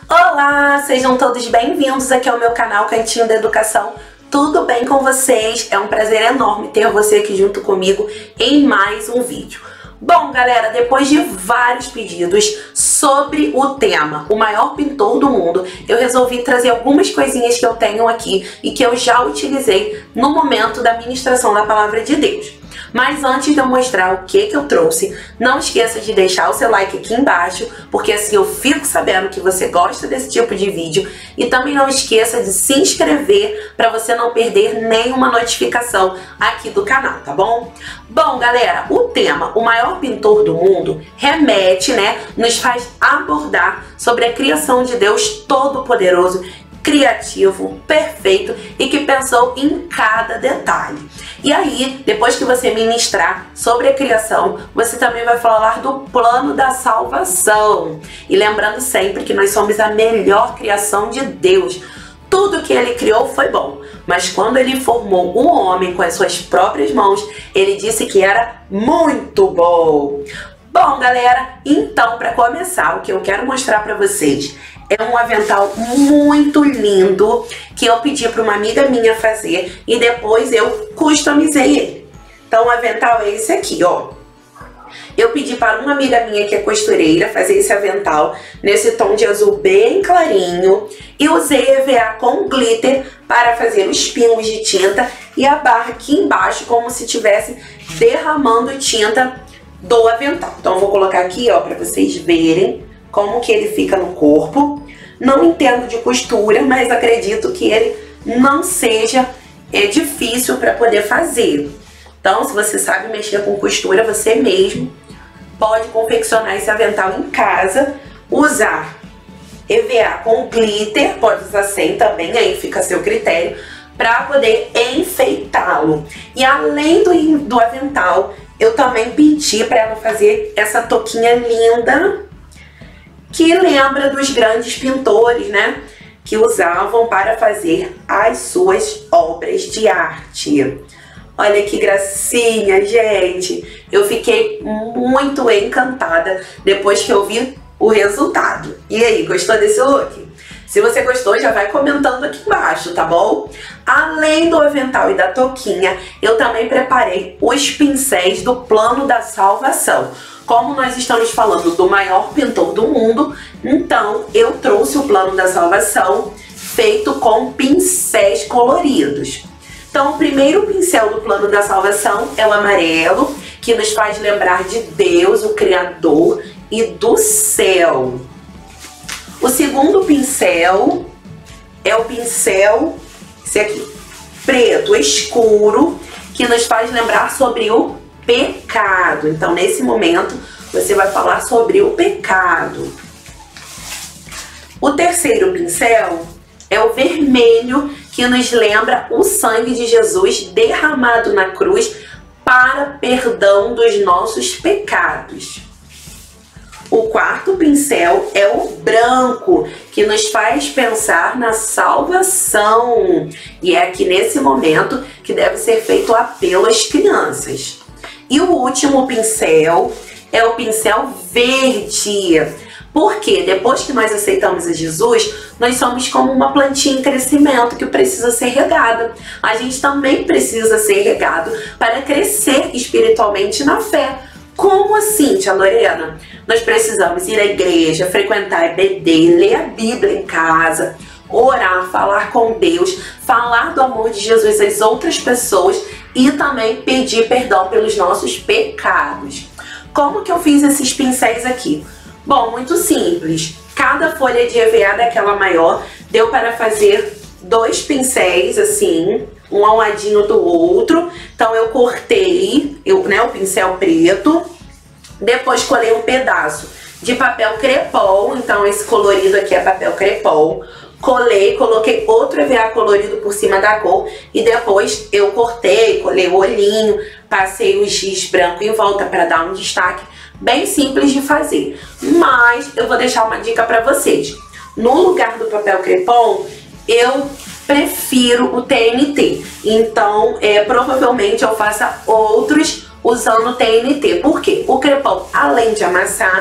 Olá, sejam todos bem-vindos aqui ao meu canal Cantinho da Educação. Tudo bem com vocês? É um prazer enorme ter você aqui junto comigo em mais um vídeo. Bom, galera, depois de vários pedidos sobre o tema O Maior Pintor do Mundo, eu resolvi trazer algumas coisinhas que eu tenho aqui e que eu já utilizei no momento da ministração da Palavra de Deus. Mas antes de eu mostrar o que eu trouxe, não esqueça de deixar o seu like aqui embaixo, porque assim eu fico sabendo que você gosta desse tipo de vídeo. E também não esqueça de se inscrever para você não perder nenhuma notificação aqui do canal, tá bom? Bom, galera, o tema O Maior Pintor do Mundo remete, nos faz abordar sobre a criação de Deus Todo-Poderoso, criativo, perfeito e que pensou em cada detalhe. E aí, depois que você ministrar sobre a criação, você também vai falar do plano da salvação. E lembrando sempre que nós somos a melhor criação de Deus. Tudo que ele criou foi bom, mas quando ele formou o homem com as suas próprias mãos, ele disse que era muito bom. Bom, galera, então para começar, o que eu quero mostrar para vocês é um avental muito lindo que eu pedi para uma amiga minha fazer e depois eu customizei ele. Então o avental é esse aqui, ó. Eu pedi para uma amiga minha que é costureira fazer esse avental nesse tom de azul bem clarinho e usei EVA com glitter para fazer os pingos de tinta e a barra aqui embaixo como se estivesse derramando tinta do avental. Então eu vou colocar aqui, ó, para vocês verem como que ele fica no corpo. Não entendo de costura, mas acredito que ele não seja difícil para poder fazer. Então, se você sabe mexer com costura, você mesmo pode confeccionar esse avental em casa, usar EVA com glitter, pode usar sem também, aí fica a seu critério, para poder enfeitá-lo. E além do avental, eu também pedi para ela fazer essa touquinha linda, que lembra dos grandes pintores, que usavam para fazer as suas obras de arte. Olha que gracinha, gente! Eu fiquei muito encantada depois que eu vi o resultado. E aí, gostou desse look? Se você gostou, já vai comentando aqui embaixo, tá bom? Além do avental e da touquinha, eu também preparei os pincéis do plano da salvação. Como nós estamos falando do maior pintor do mundo, então eu trouxe o plano da salvação feito com pincéis coloridos. Então o primeiro pincel do plano da salvação é o amarelo, que nos faz lembrar de Deus, o Criador, e do céu. O segundo pincel é o pincel, esse aqui, preto escuro, que nos faz lembrar sobre o pecado. Então, nesse momento, você vai falar sobre o pecado. O terceiro pincel é o vermelho, que nos lembra o sangue de Jesus derramado na cruz para perdão dos nossos pecados. O quarto pincel é o branco, que nos faz pensar na salvação. E é aqui nesse momento que deve ser feito o apelo às crianças. E o último pincel é o pincel verde, porque depois que nós aceitamos a Jesus, nós somos como uma plantinha em crescimento que precisa ser regada. A gente também precisa ser regado para crescer espiritualmente na fé. Como assim, tia Lorena? Nós precisamos ir à igreja, frequentar a EBD, ler a Bíblia em casa, orar, falar com Deus, falar do amor de Jesus às outras pessoas e também pedir perdão pelos nossos pecados. Como que eu fiz esses pincéis aqui? Bom, muito simples. Cada folha de EVA daquela maior deu para fazer 2 pincéis assim, um ao ladinho do outro. Então eu cortei o pincel preto, depois colei um pedaço de papel crepom, então esse colorido aqui é papel crepom. Colei, coloquei outro EVA colorido por cima da cor e depois eu cortei, colei o olhinho, passei o giz branco em volta para dar um destaque. Bem simples de fazer, mas eu vou deixar uma dica para vocês. No lugar do papel crepom, eu prefiro o TNT, então provavelmente eu faça outros usando o TNT. Por quê? O crepom, além de amassar,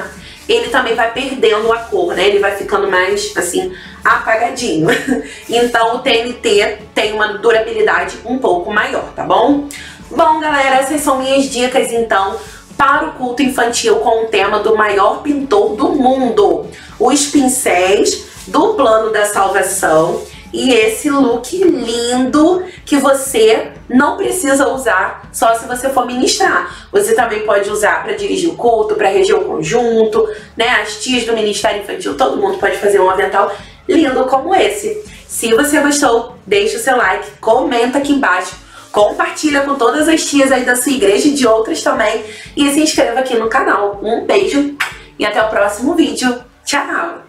ele também vai perdendo a cor, né? Ele vai ficando mais, assim, apagadinho. Então o TNT tem uma durabilidade um pouco maior, tá bom? Bom, galera, essas são minhas dicas, então, para o culto infantil com o tema do maior pintor do mundo. Os pincéis do Plano da Salvação e esse look lindo que você não precisa usar só se você for ministrar. Você também pode usar para dirigir o culto, para reger o conjunto, né? As tias do Ministério Infantil, todo mundo pode fazer um avental lindo como esse. Se você gostou, deixa o seu like, comenta aqui embaixo, compartilha com todas as tias aí da sua igreja e de outras também e se inscreva aqui no canal. Um beijo e até o próximo vídeo. Tchau!